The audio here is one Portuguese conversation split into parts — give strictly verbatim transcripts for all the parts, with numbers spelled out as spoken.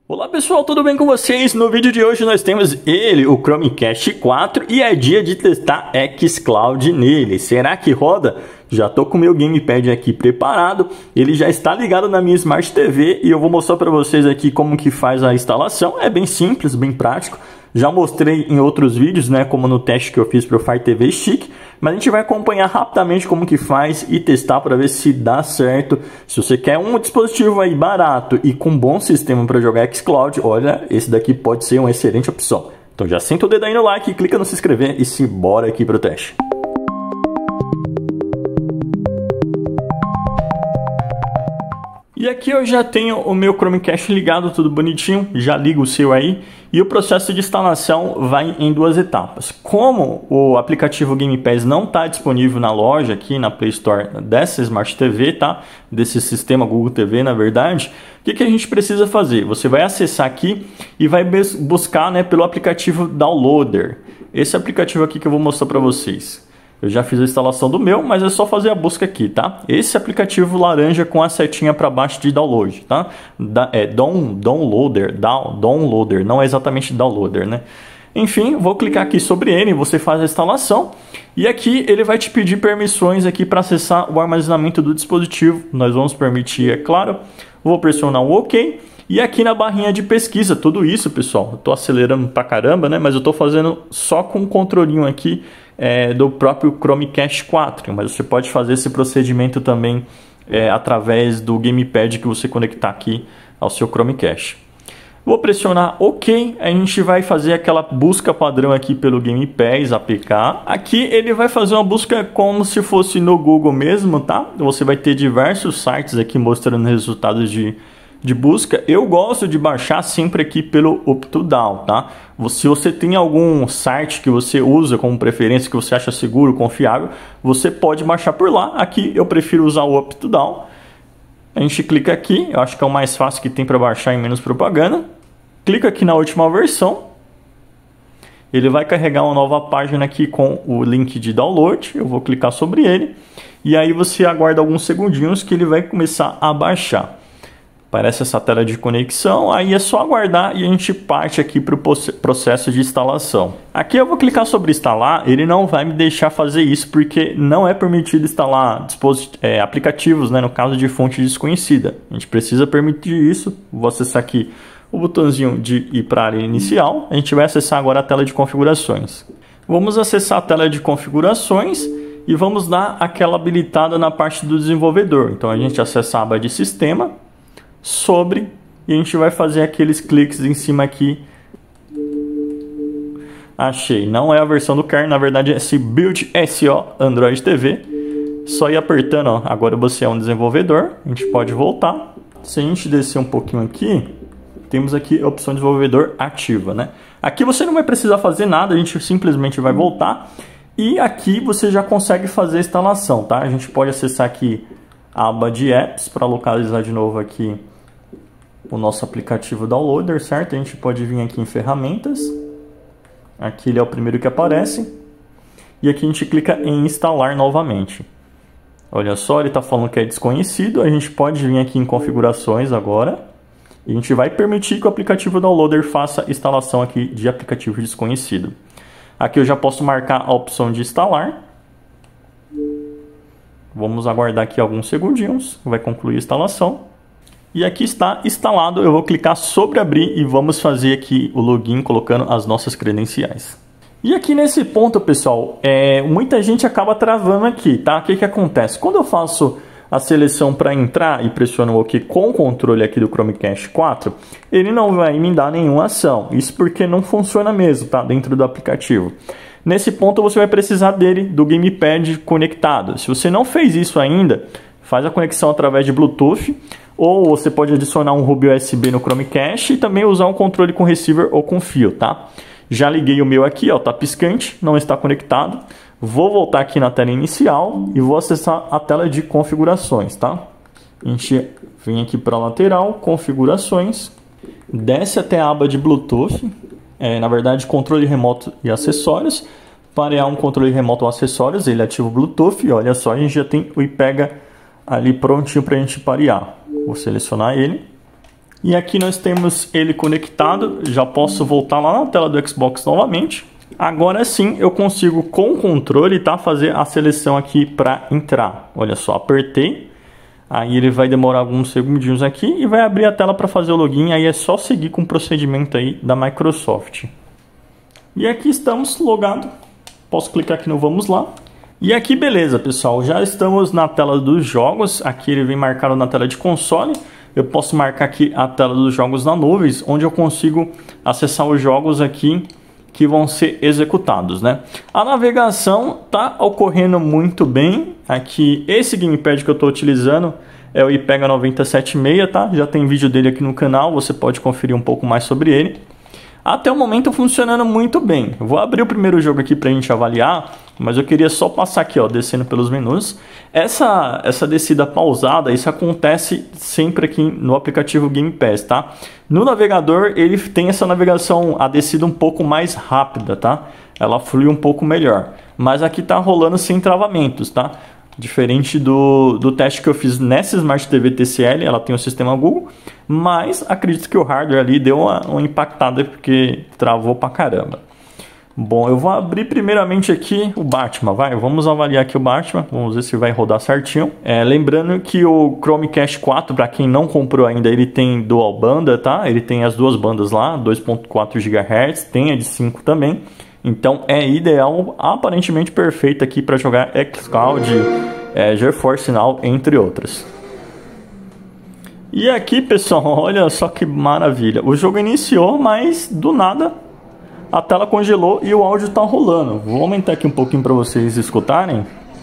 Olá pessoal, tudo bem com vocês? No vídeo de hoje nós temos ele, o Chromecast quatro, e é dia de testar xCloud nele. Será que roda? Já tô com o meu gamepad aqui preparado, ele já está ligado na minha Smart T V e eu vou mostrar para vocês aqui como que faz a instalação. É bem simples, bem prático. Já mostrei em outros vídeos, né, como no teste que eu fiz para o Fire T V Stick, mas a gente vai acompanhar rapidamente como que faz e testar para ver se dá certo. Se você quer um dispositivo aí barato e com bom sistema para jogar xCloud, olha, esse daqui pode ser uma excelente opção. Então já senta o dedo aí no like, clica no se inscrever e se bora aqui para o teste. E aqui eu já tenho o meu Chromecast ligado, tudo bonitinho, já ligo o seu aí. E o processo de instalação vai em duas etapas. Como o aplicativo Game Pass não está disponível na loja, aqui na Play Store dessa Smart T V, tá? Desse sistema Google T V, na verdade, o que, que a gente precisa fazer? Você vai acessar aqui e vai buscar, né, pelo aplicativo Downloader. Esse aplicativo aqui que eu vou mostrar para vocês. Eu já fiz a instalação do meu, mas é só fazer a busca aqui, tá? Esse aplicativo laranja com a setinha para baixo de download, tá? Da, é down, downloader, down, downloader, não é exatamente downloader, né? Enfim, vou clicar aqui sobre ele, você faz a instalação e aqui ele vai te pedir permissões aqui para acessar o armazenamento do dispositivo. Nós vamos permitir, é claro. Vou pressionar o OK. E aqui na barrinha de pesquisa, tudo isso, pessoal, eu tô acelerando pra caramba, né? Mas eu tô fazendo só com o controlinho aqui é, do próprio Chromecast quatro. Mas você pode fazer esse procedimento também é, através do gamepad que você conectar aqui ao seu Chromecast. Vou pressionar OK, a gente vai fazer aquela busca padrão aqui pelo Game Pass A P K. Aqui ele vai fazer uma busca como se fosse no Google mesmo, tá? Você vai ter diversos sites aqui mostrando resultados de de busca. Eu gosto de baixar sempre aqui pelo UpToDown, tá? Se você tem algum site que você usa como preferência, que você acha seguro, confiável, você pode baixar por lá. Aqui eu prefiro usar o UpToDown. A gente clica aqui, eu acho que é o mais fácil que tem para baixar e menos propaganda. Clica aqui na última versão. Ele vai carregar uma nova página aqui com o link de download. Eu vou clicar sobre ele. E aí você aguarda alguns segundinhos que ele vai começar a baixar. Aparece essa tela de conexão, aí é só aguardar e a gente parte aqui para o processo de instalação. Aqui eu vou clicar sobre instalar, ele não vai me deixar fazer isso porque não é permitido instalar é, aplicativos, né, no caso de fonte desconhecida. A gente precisa permitir isso. Vou acessar aqui o botãozinho de ir para a área inicial. A gente vai acessar agora a tela de configurações. Vamos acessar a tela de configurações e vamos dar aquela habilitada na parte do desenvolvedor. Então a gente acessa a aba de sistema, sobre, e a gente vai fazer aqueles cliques em cima aqui. Achei, não é a versão do kernel, na verdade é esse Build S O Android T V. Só ir apertando, ó, agora você é um desenvolvedor, a gente pode voltar. Se a gente descer um pouquinho aqui, temos aqui a opção desenvolvedor ativa, né? Aqui você não vai precisar fazer nada, a gente simplesmente vai voltar. E aqui você já consegue fazer a instalação, tá? A gente pode acessar aqui a aba de apps para localizar de novo aqui o nosso aplicativo Downloader, certo? A gente pode vir aqui em ferramentas. Aqui ele é o primeiro que aparece. E aqui a gente clica em instalar novamente. Olha só, ele está falando que é desconhecido. A gente pode vir aqui em configurações agora. E a gente vai permitir que o aplicativo Downloader faça instalação aqui de aplicativo desconhecido. Aqui eu já posso marcar a opção de instalar. Vamos aguardar aqui alguns segundinhos, vai concluir a instalação. E aqui está instalado, eu vou clicar sobre abrir e vamos fazer aqui o login colocando as nossas credenciais. E aqui nesse ponto, pessoal, é, muita gente acaba travando aqui, tá? O que que acontece? Quando eu faço a seleção para entrar e pressiono o OK com o controle aqui do Chromecast quatro, ele não vai me dar nenhuma ação. Isso porque não funciona mesmo, tá? Dentro do aplicativo. Nesse ponto você vai precisar dele, do gamepad conectado. Se você não fez isso ainda, faz a conexão através de Bluetooth, ou você pode adicionar um hub U S B no Chromecast e também usar um controle com receiver ou com fio, tá? Já liguei o meu aqui, ó, tá piscante, não está conectado. Vou voltar aqui na tela inicial e vou acessar a tela de configurações, tá? A gente vem aqui para a lateral, configurações, desce até a aba de Bluetooth. É, na verdade, controle remoto e acessórios. Parear um controle remoto ou acessórios, ele ativa o Bluetooth. E olha só, a gente já tem o iPega ali prontinho para a gente parear. Vou selecionar ele. E aqui nós temos ele conectado, já posso voltar lá na tela do Xbox novamente. Agora sim eu consigo com o controle, tá, fazer a seleção aqui para entrar. Olha só, apertei, aí ele vai demorar alguns segundinhos aqui e vai abrir a tela para fazer o login. Aí é só seguir com o procedimento aí da Microsoft. E aqui estamos logado, posso clicar aqui no vamos lá. E aqui beleza pessoal, já estamos na tela dos jogos, aqui ele vem marcado na tela de console. Eu posso marcar aqui a tela dos jogos na nuvem, onde eu consigo acessar os jogos aqui que vão ser executados, né? A navegação tá ocorrendo muito bem. Aqui, esse gamepad que eu estou utilizando é o iPega nove sete seis, tá? Já tem vídeo dele aqui no canal, você pode conferir um pouco mais sobre ele. Até o momento funcionando muito bem. Eu vou abrir o primeiro jogo aqui para a gente avaliar, mas eu queria só passar aqui, ó, descendo pelos menus. Essa, essa descida pausada, isso acontece sempre aqui no aplicativo Game Pass, tá? No navegador, ele tem essa navegação, a descida um pouco mais rápida, tá? Ela flui um pouco melhor. Mas aqui tá rolando sem travamentos, tá? Diferente do, do teste que eu fiz nessa Smart T V T C L, ela tem o sistema Google, mas acredito que o hardware ali deu uma, uma impactada porque travou pra caramba. Bom, eu vou abrir primeiramente aqui o Batman, vai, vamos avaliar aqui o Batman, vamos ver se vai rodar certinho. É, lembrando que o Chromecast quatro, para quem não comprou ainda, ele tem dual banda, tá? Ele tem as duas bandas lá, dois ponto quatro gigahertz, tem a de cinco também. Então é ideal, aparentemente perfeito aqui para jogar xCloud, é, GeForce Now, entre outras. E aqui pessoal, olha só que maravilha, o jogo iniciou, mas do nada a tela congelou e o áudio está rolando. Vou aumentar aqui um pouquinho para vocês escutarem.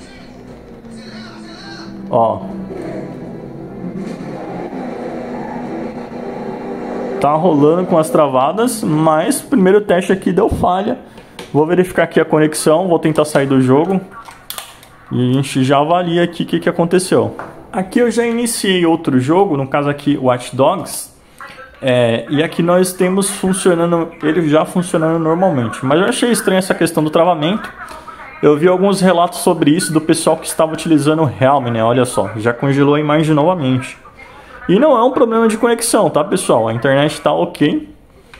Ó, tá rolando com as travadas, mas o primeiro teste aqui deu falha. Vou verificar aqui a conexão, vou tentar sair do jogo e a gente já avalia aqui o que, que aconteceu. Aqui eu já iniciei outro jogo, no caso aqui Watch Dogs, é, e aqui nós temos funcionando, ele já funcionando normalmente, mas eu achei estranho essa questão do travamento. Eu vi alguns relatos sobre isso do pessoal que estava utilizando o Helm, né? Olha só, já congelou a imagem novamente. E não é um problema de conexão, tá pessoal? A internet está ok.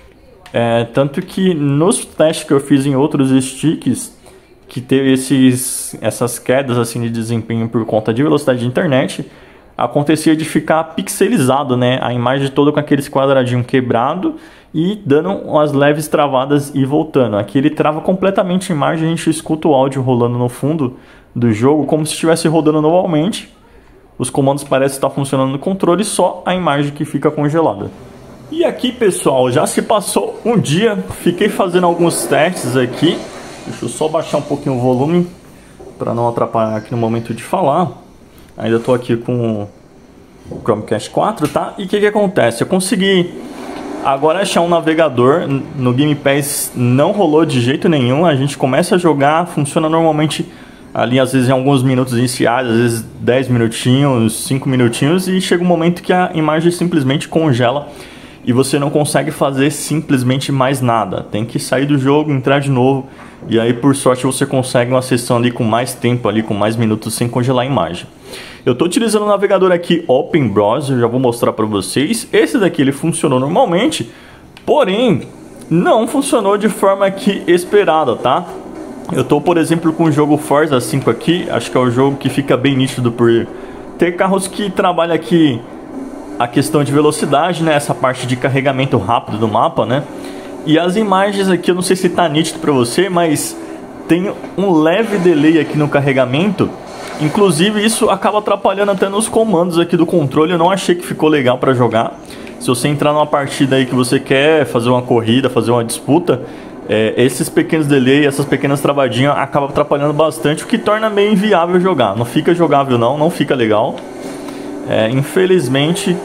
É, tanto que nos testes que eu fiz em outros sticks, que teve esses, essas quedas assim de desempenho por conta de velocidade de internet, acontecia de ficar pixelizado, né? A imagem toda com aqueles quadradinhos quebrado e dando umas leves travadas e voltando. Aqui ele trava completamente a imagem, a gente escuta o áudio rolando no fundo do jogo como se estivesse rodando normalmente. Os comandos parecem estar funcionando no controle, só a imagem que fica congelada. E aqui pessoal, já se passou um dia, fiquei fazendo alguns testes aqui. Deixa eu só baixar um pouquinho o volume para não atrapalhar aqui no momento de falar. Ainda estou aqui com o Chromecast quatro, tá? E o que, que acontece? Eu consegui agora achar um navegador no Game Pass, não rolou de jeito nenhum. A gente começa a jogar, funciona normalmente ali às vezes em alguns minutos iniciais, às vezes dez minutinhos, cinco minutinhos, e chega um momento que a imagem simplesmente congela e você não consegue fazer simplesmente mais nada. Tem que sair do jogo, entrar de novo, e aí por sorte você consegue uma sessão ali com mais tempo, ali com mais minutos sem congelar a imagem. Eu estou utilizando o navegador aqui Open Browser, já vou mostrar para vocês. Esse daqui ele funcionou normalmente, porém não funcionou de forma que esperada, tá? Eu estou, por exemplo, com o jogo Forza cinco aqui, acho que é o jogo que fica bem nítido por ter carros que trabalham aqui a questão de velocidade, né? Essa parte de carregamento rápido do mapa, né? E as imagens aqui, eu não sei se está nítido para você, mas tem um leve delay aqui no carregamento. Inclusive isso acaba atrapalhando até nos comandos aqui do controle. Eu não achei que ficou legal para jogar. Se você entrar numa partida aí que você quer fazer uma corrida, fazer uma disputa, é, esses pequenos delays, essas pequenas travadinhas acabam atrapalhando bastante, o que torna meio inviável jogar. Não fica jogável não, não fica legal. É, infelizmente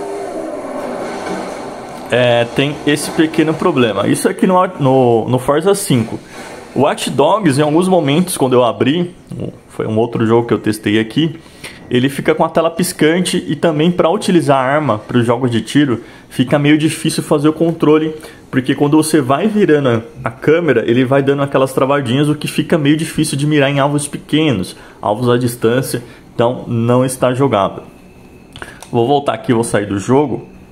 é, tem esse pequeno problema. Isso aqui no, no, no Forza cinco. O Watch Dogs, em alguns momentos, quando eu abri, foi um outro jogo que eu testei aqui, ele fica com a tela piscante, e também para utilizar a arma para os jogos de tiro fica meio difícil fazer o controle, porque quando você vai virando a câmera, ele vai dando aquelas travadinhas, o que fica meio difícil de mirar em alvos pequenos, alvos à distância, então não está jogável. Vou voltar aqui, vou sair do jogo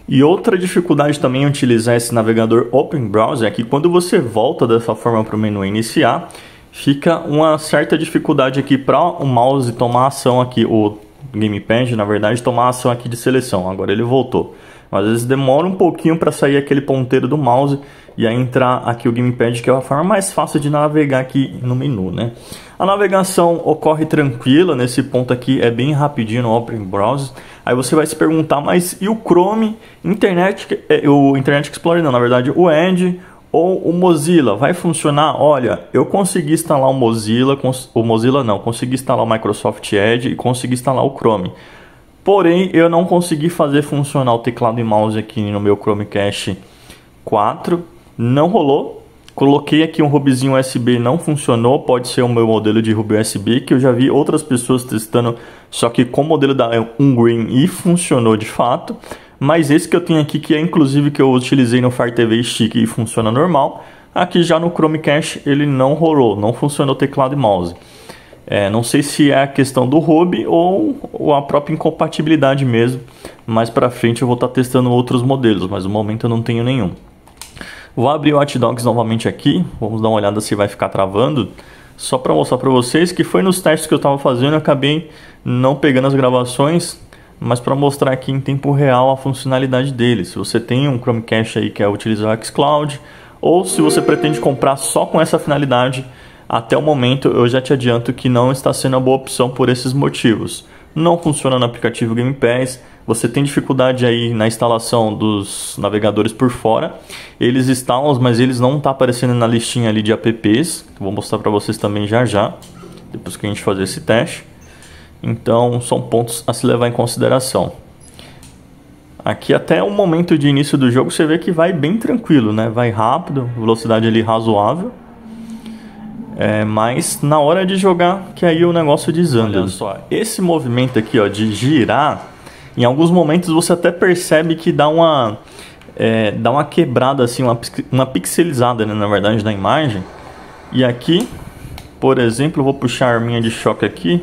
E outra dificuldade também em utilizar esse navegador Open Browser é que quando você volta dessa forma para o menu iniciar, fica uma certa dificuldade aqui para o mouse tomar ação aqui, o gamepad, na verdade, tomar ação aqui de seleção. Agora ele voltou. Às vezes demora um pouquinho para sair aquele ponteiro do mouse e aí entrar aqui o gamepad, que é a forma mais fácil de navegar aqui no menu, né? A navegação ocorre tranquila, nesse ponto aqui é bem rapidinho no Open Browser. Aí você vai se perguntar, mas e o Chrome, Internet, o Internet Explorer não, na verdade o Edge ou o Mozilla, vai funcionar? Olha, eu consegui instalar o Mozilla, o Mozilla não, consegui instalar o Microsoft Edge e consegui instalar o Chrome. Porém, eu não consegui fazer funcionar o teclado e mouse aqui no meu Chromecast quatro, não rolou. Coloquei aqui um hubzinho U S B, não funcionou, pode ser o meu modelo de hub U S B, que eu já vi outras pessoas testando, só que com o modelo da Ungreen e funcionou de fato. Mas esse que eu tenho aqui, que é inclusive que eu utilizei no Fire T V Stick e funciona normal, aqui já no Chromecast ele não rolou, não funcionou teclado e mouse. É, não sei se é a questão do hub ou, ou a própria incompatibilidade mesmo. Mais pra frente eu vou estar testando outros modelos, mas no momento eu não tenho nenhum. Vou abrir o Watch Dogs novamente aqui, vamos dar uma olhada se vai ficar travando. Só para mostrar para vocês que foi nos testes que eu estava fazendo, eu acabei não pegando as gravações, mas para mostrar aqui em tempo real a funcionalidade dele. Se você tem um Chromecast aí que quer utilizar o xCloud, ou se você pretende comprar só com essa finalidade, até o momento eu já te adianto que não está sendo uma boa opção por esses motivos. Não funciona no aplicativo Game Pass, você tem dificuldade aí na instalação dos navegadores por fora. Eles instalam, mas eles não estão aparecendo na listinha ali de apps. Vou mostrar para vocês também já já, depois que a gente fazer esse teste. Então são pontos a se levar em consideração. Aqui até o momento de início do jogo você vê que vai bem tranquilo, né? Vai rápido, velocidade ali razoável. É, mas na hora de jogar que aí o negócio desanda. Olha só, esse movimento aqui, ó, de girar, em alguns momentos você até percebe que dá uma, é, dá uma quebrada, assim, uma, uma pixelizada, né, na verdade, na imagem. E aqui, por exemplo, eu vou puxar a arminha de choque aqui.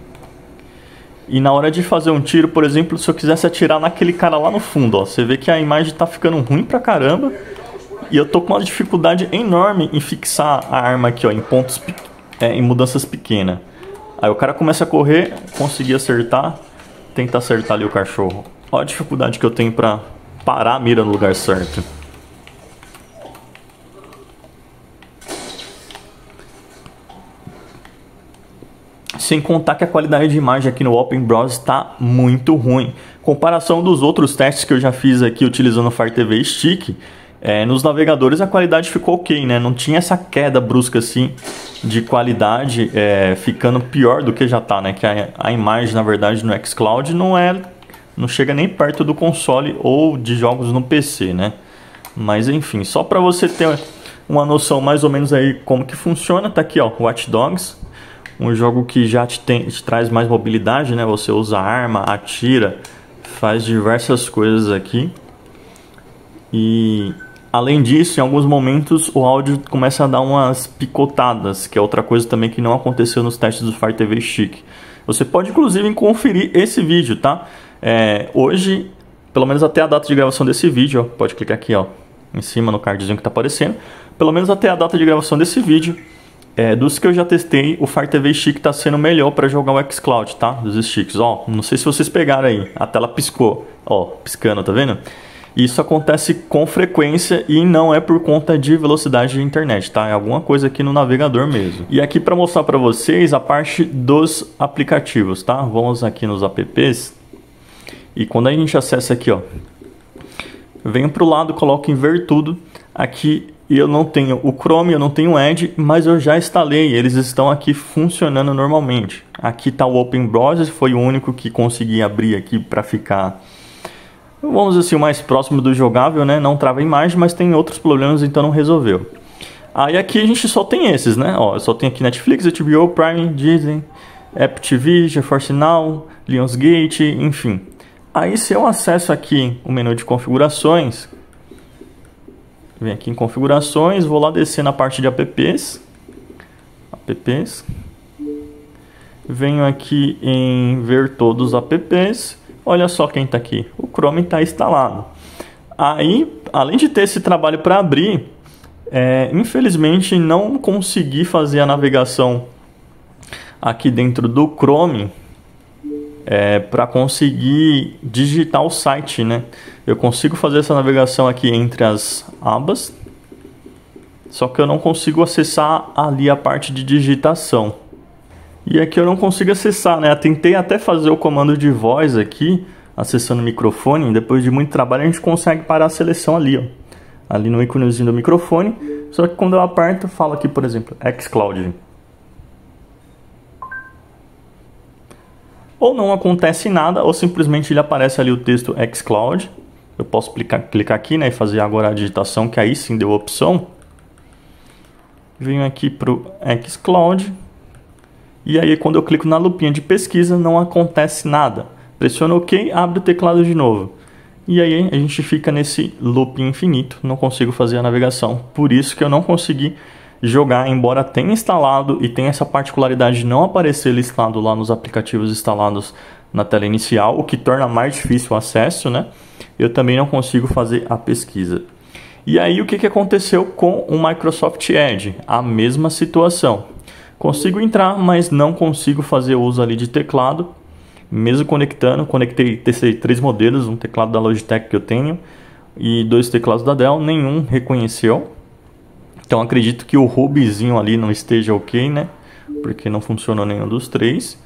E na hora de fazer um tiro, por exemplo, se eu quisesse atirar naquele cara lá no fundo, ó, você vê que a imagem tá ficando ruim pra caramba. E eu tô com uma dificuldade enorme em fixar a arma aqui, ó, em pontos, é, em mudanças pequenas. Aí o cara começa a correr, conseguir acertar, tenta acertar ali o cachorro. Olha a dificuldade que eu tenho pra parar a mira no lugar certo. Sem contar que a qualidade de imagem aqui no Open Browser está muito ruim. Comparação dos outros testes que eu já fiz aqui utilizando o Fire T V Stick, É, nos navegadores a qualidade ficou ok, né? Não tinha essa queda brusca assim de qualidade, é, ficando pior do que já tá, né? Que a, a imagem, na verdade, no xCloud não é, não chega nem perto do console ou de jogos no P C, né? Mas enfim, só para você ter uma noção mais ou menos aí como que funciona, tá aqui, ó, Watch Dogs, um jogo que já te, tem, te traz mais mobilidade, né? Você usa arma, atira, faz diversas coisas aqui. E além disso, em alguns momentos o áudio começa a dar umas picotadas, que é outra coisa também que não aconteceu nos testes do Fire T V Stick. Você pode inclusive conferir esse vídeo, tá? É, hoje, pelo menos até a data de gravação desse vídeo, ó, pode clicar aqui, ó, em cima no cardzinho que está aparecendo. Pelo menos até a data de gravação desse vídeo, é, dos que eu já testei, o Fire T V Stick está sendo melhor para jogar o xCloud, tá? Dos sticks, ó, não sei se vocês pegaram aí, a tela piscou, ó, piscando, tá vendo? Isso acontece com frequência e não é por conta de velocidade de internet, tá? É alguma coisa aqui no navegador mesmo. E aqui para mostrar para vocês a parte dos aplicativos, tá? Vamos aqui nos apps. E quando a gente acessa aqui, ó, venho para o lado, coloco em ver tudo. Aqui eu não tenho o Chrome, eu não tenho o Edge, mas eu já instalei. Eles estão aqui funcionando normalmente. Aqui está o Open Browser, foi o único que consegui abrir aqui para ficar, vamos dizer assim, o mais próximo do jogável, né? Não trava a imagem, mas tem outros problemas, então não resolveu. Aí aqui a gente só tem esses, né? Ó, eu só tenho aqui Netflix, H B O, Prime, Disney, Apple T V, GeForce Now, Lionsgate, enfim. Aí se eu acesso aqui o menu de configurações, venho aqui em configurações, vou lá descer na parte de apps, apps, venho aqui em ver todos os apps. Olha só quem está aqui, o Chrome está instalado. Aí, além de ter esse trabalho para abrir, é, infelizmente não consegui fazer a navegação aqui dentro do Chrome é, para conseguir digitar o site, né? Eu consigo fazer essa navegação aqui entre as abas, só que eu não consigo acessar ali a parte de digitação. E aqui eu não consigo acessar, né? Eu tentei até fazer o comando de voz aqui, acessando o microfone. Depois de muito trabalho a gente consegue parar a seleção ali, ó. Ali no íconezinho do microfone. Só que quando eu aperto, fala aqui, por exemplo, xCloud. Ou não acontece nada, ou simplesmente ele aparece ali o texto xCloud. Eu posso clicar, clicar aqui, né, e fazer agora a digitação, que aí sim deu a opção. Venho aqui para o xCloud. E aí quando eu clico na lupinha de pesquisa, não acontece nada. Pressiono OK, abre o teclado de novo. E aí a gente fica nesse loop infinito, não consigo fazer a navegação. Por isso que eu não consegui jogar, embora tenha instalado e tenha essa particularidade de não aparecer listado lá nos aplicativos instalados na tela inicial, o que torna mais difícil o acesso, né? Eu também não consigo fazer a pesquisa. E aí o que, que aconteceu com o Microsoft Edge? A mesma situação. Consigo entrar, mas não consigo fazer uso ali de teclado. Mesmo conectando, conectei, testei três modelos, um teclado da Logitech que eu tenho e dois teclados da Dell, nenhum reconheceu. Então acredito que o hubzinho ali não esteja ok, né? Porque não funcionou nenhum dos três.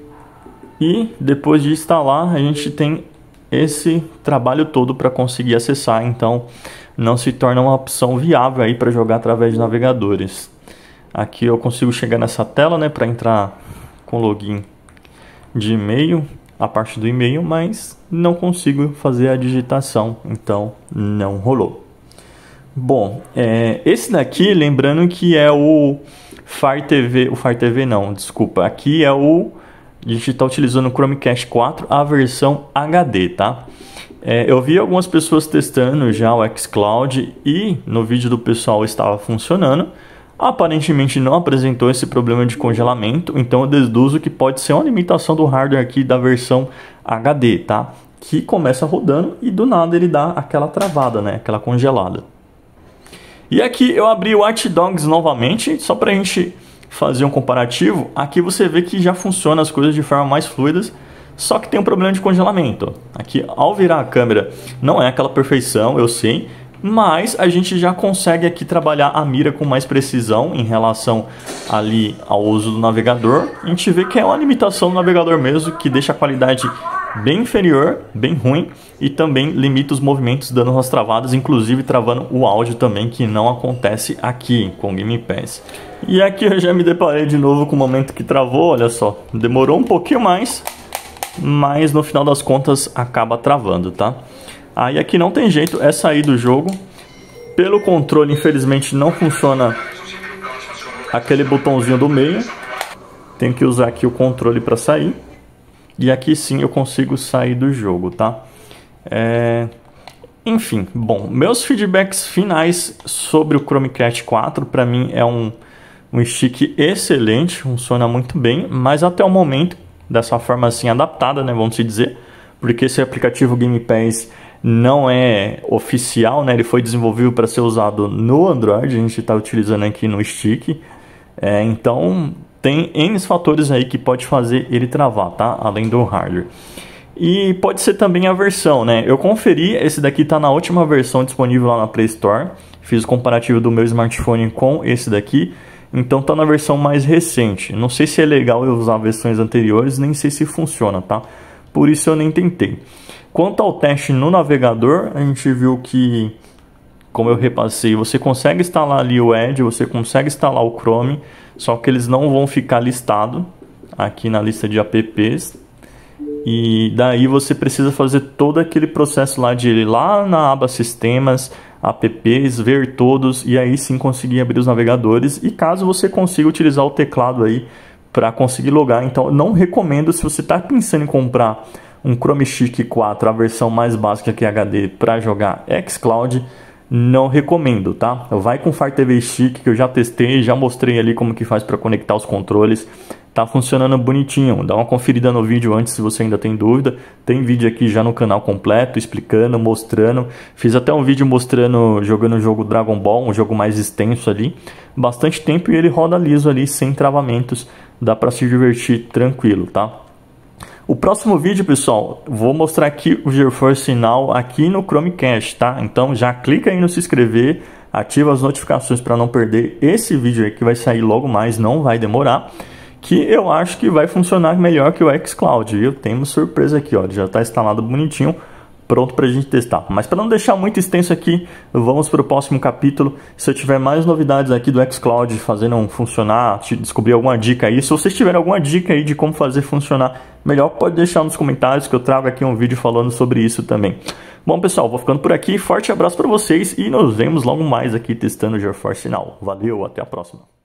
E depois de instalar, a gente tem esse trabalho todo para conseguir acessar, então não se torna uma opção viável aí para jogar através de navegadores. Aqui eu consigo chegar nessa tela, né, para entrar com login de e-mail, a parte do e-mail, mas não consigo fazer a digitação, então não rolou. Bom, é, esse daqui, lembrando que é o Fire T V, o Fire T V não, desculpa, aqui é o, a gente está utilizando o Chromecast quatro, a versão H D, tá? É, eu vi algumas pessoas testando já o xCloud e no vídeo do pessoal estava funcionando. Aparentemente não apresentou esse problema de congelamento, então eu deduzo que pode ser uma limitação do hardware aqui da versão H D, tá? Que começa rodando e do nada ele dá aquela travada, né? Aquela congelada. E aqui eu abri o Watch Dogs novamente, só para a gente fazer um comparativo. Aqui você vê que já funciona as coisas de forma mais fluidas, só que tem um problema de congelamento. Aqui ao virar a câmera não é aquela perfeição, eu sei, mas a gente já consegue aqui trabalhar a mira com mais precisão em relação ali ao uso do navegador. A gente vê que é uma limitação do navegador mesmo, que deixa a qualidade bem inferior, bem ruim, e também limita os movimentos, dando umas travadas, inclusive travando o áudio também, que não acontece aqui com o Game Pass. E aqui eu já me deparei de novo com o momento que travou, olha só, demorou um pouquinho mais, mas no final das contas acaba travando, tá? Aí aqui não tem jeito, é sair do jogo. Pelo controle, infelizmente, não funciona aquele botãozinho do meio. Tenho que usar aqui o controle para sair. E aqui sim eu consigo sair do jogo, tá? É... Enfim, bom, meus feedbacks finais sobre o Chromecast quatro, para mim é um, um stick excelente, funciona muito bem, mas até o momento, dessa forma assim adaptada, né, vamos dizer, porque esse aplicativo Game Pass não é oficial, né? Ele foi desenvolvido para ser usado no Android, a gente está utilizando aqui no stick, é, então tem N fatores aí que pode fazer ele travar, tá? Além do hardware. E pode ser também a versão, né? Eu conferi, esse daqui está na última versão disponível lá na Play Store, fiz o comparativo do meu smartphone com esse daqui, então está na versão mais recente. Não sei se é legal eu usar versões anteriores, nem sei se funciona, tá? Por isso eu nem tentei. Quanto ao teste no navegador, a gente viu que, como eu repassei, você consegue instalar ali o Edge, você consegue instalar o Chrome, só que eles não vão ficar listados aqui na lista de apps. E daí você precisa fazer todo aquele processo lá de ir lá na aba Sistemas, apps, ver todos e aí sim conseguir abrir os navegadores. E caso você consiga utilizar o teclado aí para conseguir logar, então eu não recomendo, se você está pensando em comprar um Chromestick quatro, a versão mais básica que é H D, para jogar xCloud, não recomendo, tá? Vai com o Fire T V Stick, que eu já testei, já mostrei ali como que faz para conectar os controles. tá funcionando bonitinho. Dá uma conferida no vídeo antes se você ainda tem dúvida. Tem vídeo aqui já no canal completo, explicando, mostrando. Fiz até um vídeo mostrando, jogando o jogo Dragon Ball, um jogo mais extenso ali. Bastante tempo e ele roda liso ali, sem travamentos. Dá para se divertir tranquilo, tá? O próximo vídeo, pessoal, vou mostrar aqui o GeForce Now aqui no Chromecast, tá? Então já clica aí no se inscrever, ativa as notificações para não perder esse vídeo aí que vai sair logo mais, não vai demorar. Que eu acho que vai funcionar melhor que o xCloud, viu? Tem uma surpresa aqui, ó, já está instalado bonitinho, pronto para a gente testar. Mas para não deixar muito extenso aqui, vamos para o próximo capítulo. Se eu tiver mais novidades aqui do xCloud fazendo funcionar, descobrir alguma dica aí, se vocês tiverem alguma dica aí de como fazer funcionar melhor, pode deixar nos comentários que eu trago aqui um vídeo falando sobre isso também. Bom, pessoal, vou ficando por aqui. Forte abraço para vocês e nos vemos logo mais aqui testando o GeForce Now. Valeu, até a próxima.